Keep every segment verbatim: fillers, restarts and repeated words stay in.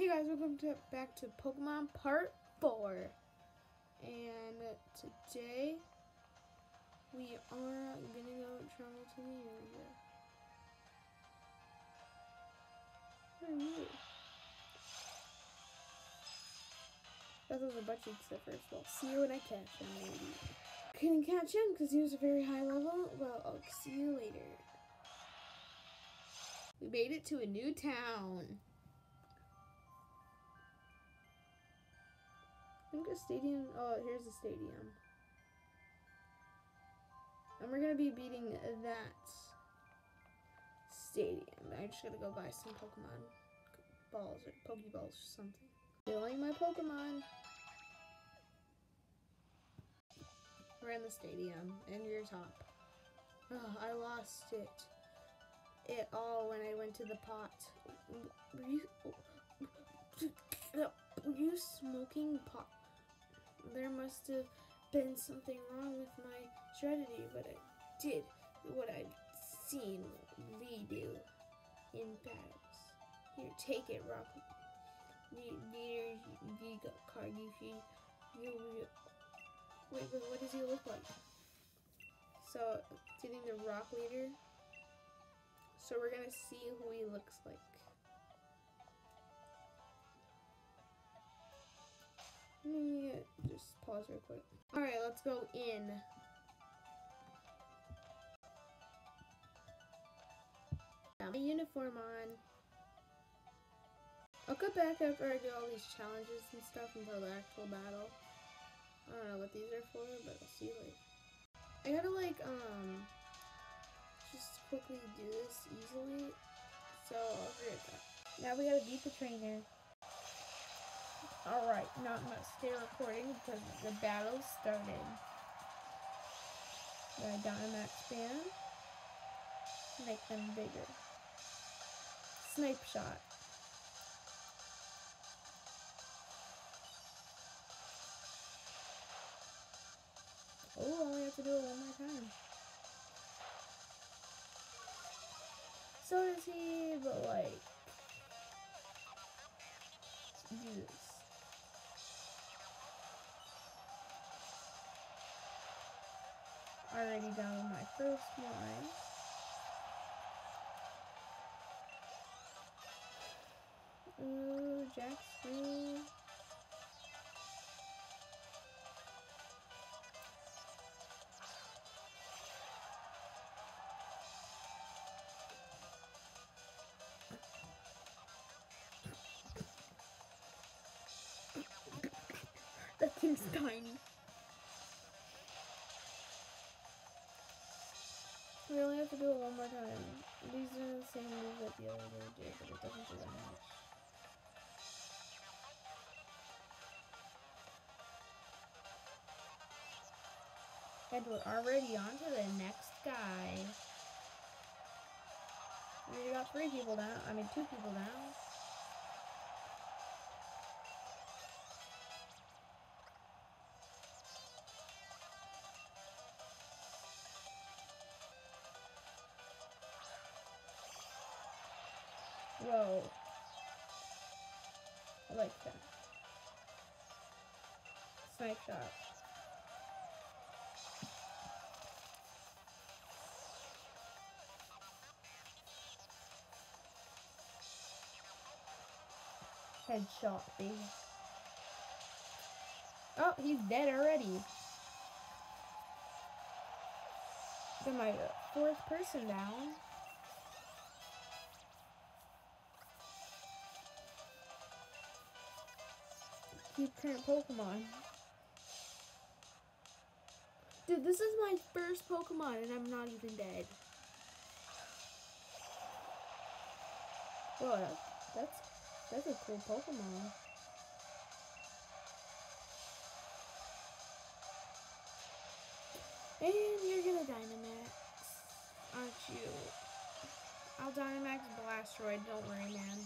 Hey guys, welcome to back to Pokemon Part four. And today we are gonna go travel to the area. Where are you? That was a butt cheeks at first. Well, see you when I catch him, maybe. Couldn't catch him because he was a very high level. Well, I'll see you later. We made it to a new town. I think the stadium, oh, here's the stadium. And we're gonna be beating that stadium. I just gotta go buy some Pokemon balls or Pokeballs or something. Filling my Pokemon. We're in the stadium, and you're top. Oh, I lost it. It all when I went to the pot. Were you, were you smoking pot? There must have been something wrong with my strategy, but I did what I've seen Lee do in battles. Here, take it, Rock. Leader, you got Cargifi. You, wait, but what does he look like? So, do you think the Rock Leader? So we're gonna see who he looks like. Let me just pause real quick. Alright, let's go in. Got my uniform on. I'll go back after I do all these challenges and stuff until the actual battle. I don't know what these are for, but I'll see you later. I gotta like, um, just quickly do this easily, so I'll be right back. Now we gotta beat the trainer. Alright, now I'm gonna stay recording because the battle started. Got a Dynamax band. Make them bigger. Snipe shot. Oh, I only have to do it one more time. So does he, but like, let's do this. Already done with my first one. Ooh, Jackson. That thing's tiny. We only have to do it one more time. These are the same moves that the other did, but it doesn't do that much. And we're already on to the next guy. We already got three people down. I mean, two people down. Whoa. I like that. Snipe shot. Headshot, baby. Oh, he's dead already. Got my fourth person down. Keep current Pokemon. Dude, this is my first Pokemon and I'm not even dead. Whoa, that's, that's, that's a cool Pokemon. And you're gonna Dynamax, aren't you? I'll Dynamax Blastoise, don't worry, man.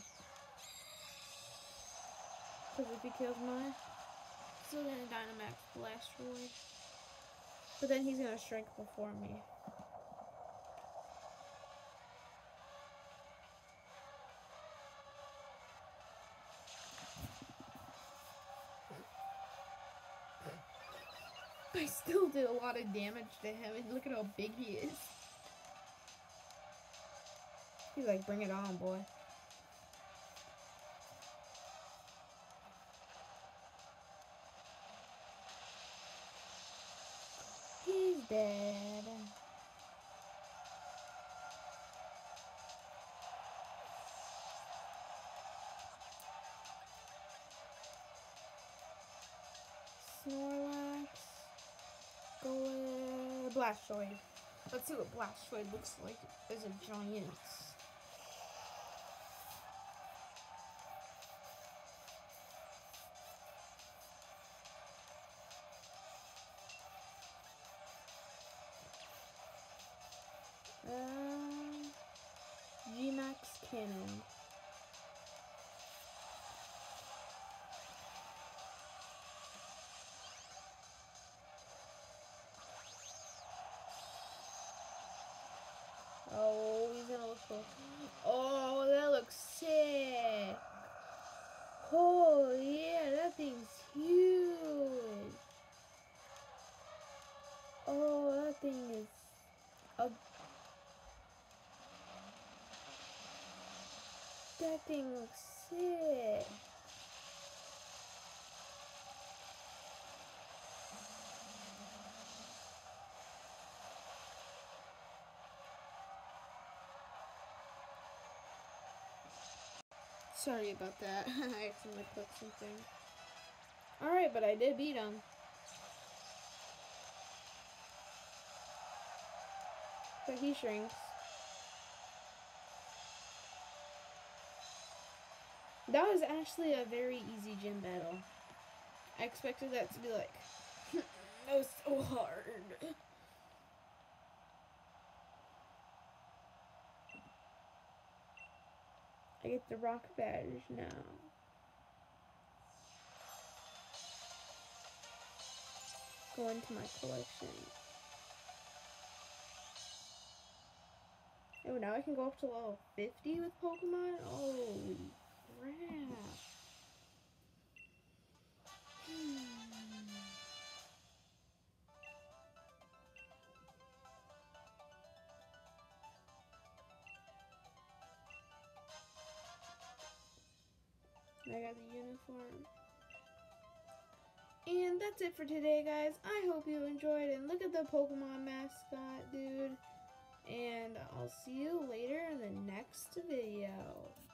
Because if he kills mine, I'm still gonna Dynamax Blastoise. But then he's gonna shrink before me. still did a lot of damage to him, and look at how big he is. He's like, bring it on, boy. He's dead. Snorlax. Golem. Blastoise. Let's see what Blastoise looks like as a giant. Um, G-Max Cannon. Oh, he's gonna look cool. Oh, that looks sick. Oh, yeah, that thing's huge. Oh, that thing is a... That thing looks sick. Sorry about that. I accidentally clicked something. Alright, but I did beat him. But he shrinks. That was actually a very easy gym battle. I expected that to be like, that was so hard. I get the rock badge now. Go into my collection. Oh, now I can go up to level fifty with Pokemon? Holy crap. Hmm. I got the uniform. And that's it for today, guys. I hope you enjoyed. And look at the Pokemon mascot, dude. And I'll see you later in the next video.